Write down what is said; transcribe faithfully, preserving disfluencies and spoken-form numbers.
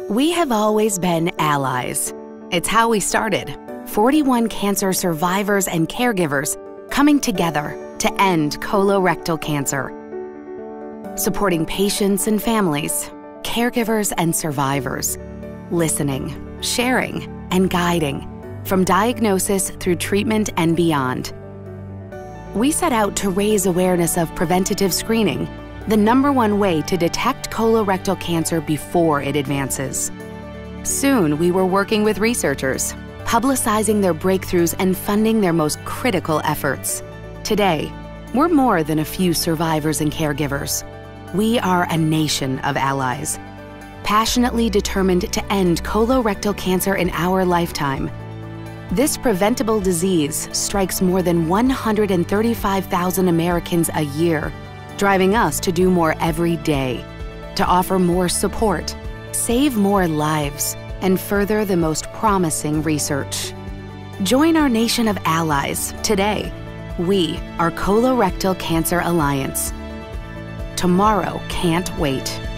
We have always been allies. It's how we started. forty-one cancer survivors and caregivers coming together to end colorectal cancer. Supporting patients and families, caregivers and survivors. Listening, sharing, and guiding from diagnosis through treatment and beyond. We set out to raise awareness of preventative screening, the number one way to detect colorectal cancer before it advances. Soon, we were working with researchers, publicizing their breakthroughs and funding their most critical efforts. Today, we're more than a few survivors and caregivers. We are a nation of allies, passionately determined to end colorectal cancer in our lifetime. This preventable disease strikes more than one hundred thirty-five thousand Americans a year, driving us to do more every day, to offer more support, save more lives, and further the most promising research. Join our nation of allies today. We are Colorectal Cancer Alliance. Tomorrow can't wait.